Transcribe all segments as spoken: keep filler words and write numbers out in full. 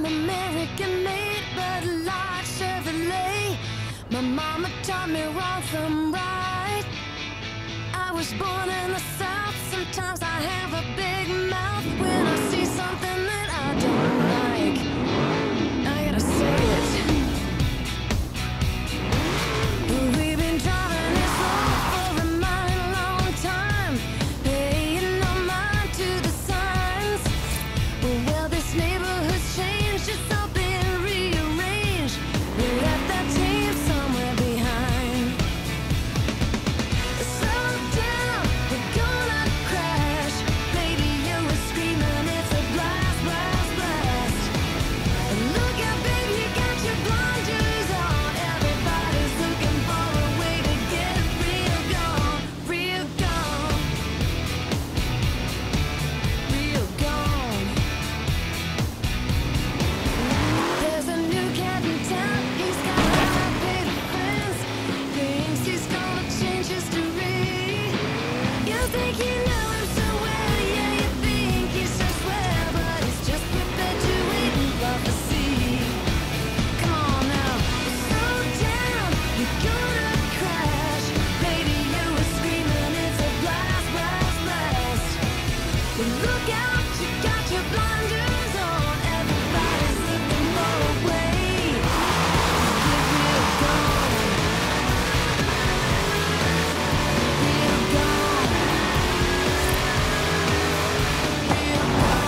American made, but like Chevrolet. My mama taught me wrong from right. I was born in the South. Sometimes I have a big mouth when I see something that I don't like. I gotta say it. We've been driving this road for a mighty long time, paying no mind to the signs. Well, this neighborhood's changed, it's all been rearranged. We left that team somewhere behind. Slow down, we're gonna crash. Baby, you were screaming, it's a blast, blast, blast. Look out, baby, you got your blinders on. Everybody's looking for a way to get real gone, real gone, real gone. There's a new cat in town, he's got high paid friends. Thinks he's gonna change history. You think you know him so well, yeah, you think he's so swell, but he's just perpetuating prophecy. Come on now, slow down, you're gonna crash. Baby, you were screaming, it's a blast, blast, blast. But look out, you got your blinders on. Everybody's looking for a way to get real gone, real gone, real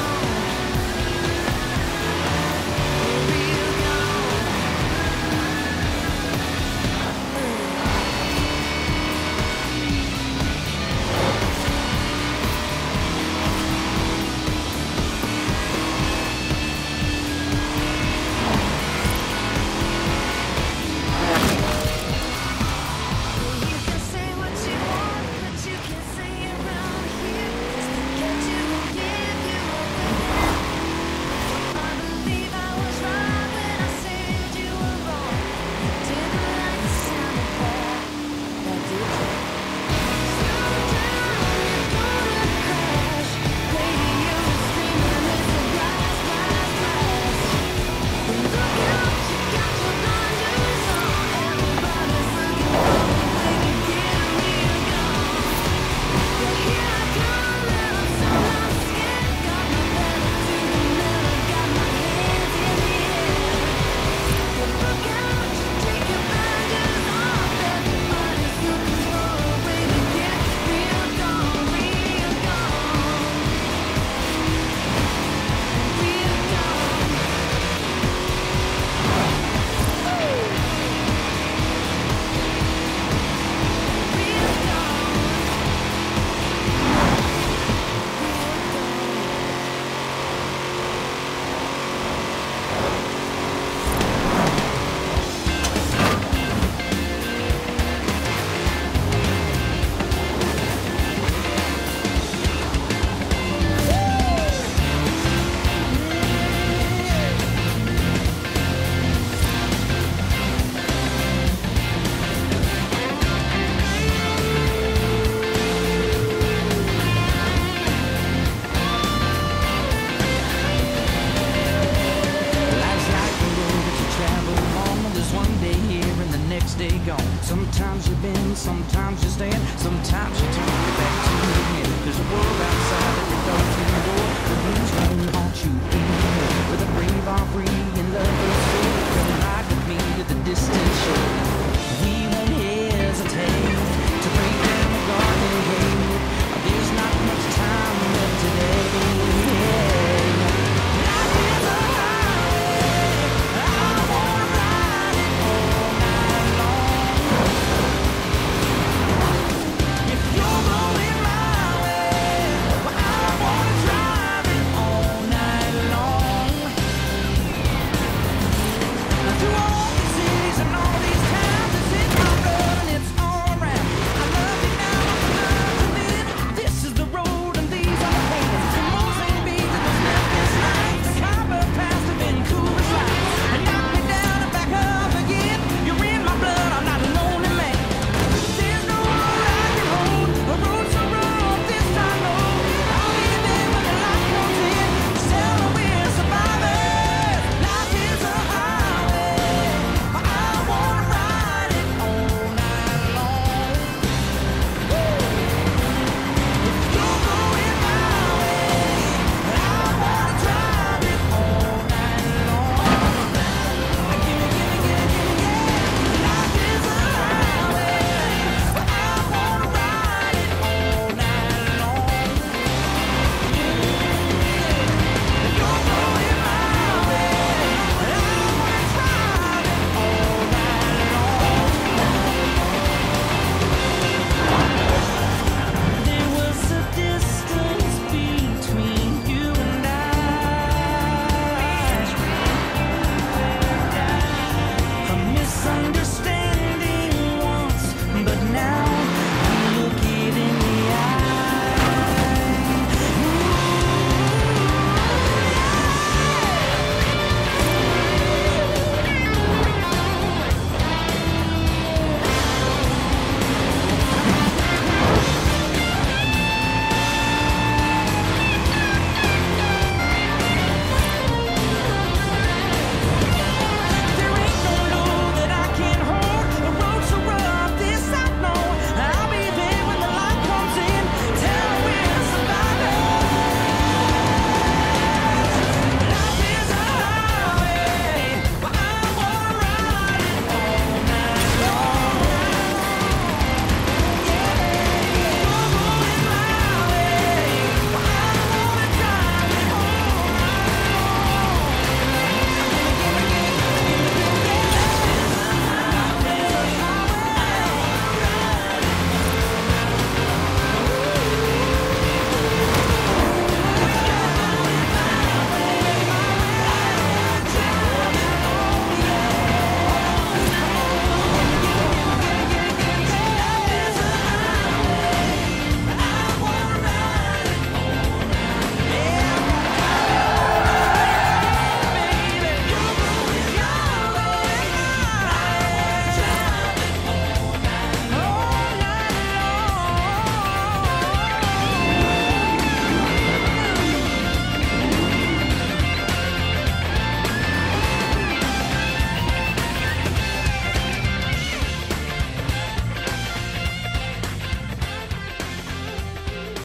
gone, real gone. You can say what you want, but you can't say it around here. Stick at you and give you everything. I believe I was right when I said you were wrong. Didn't like the sound of that, now did you? Slow down, you're gonna crash. Baby, you were screaming, it's a blast, blast, blast. Look out, you got your blinders on. Everybody's looking for a way to get real gone. Well, here I come, and I'm so not scared. Got my pedal to the metal, got my hands in the air. But look out, you take your blinders off. Everybody's looking for a way to get real gone, real gone, real gone. Real Life's like a road that you travel along. There's one day here and the next day gone. Sometimes you bend, sometimes you stand, sometimes you turn your back to the wind. There's a world outside every door to your door. The blues won't haunt you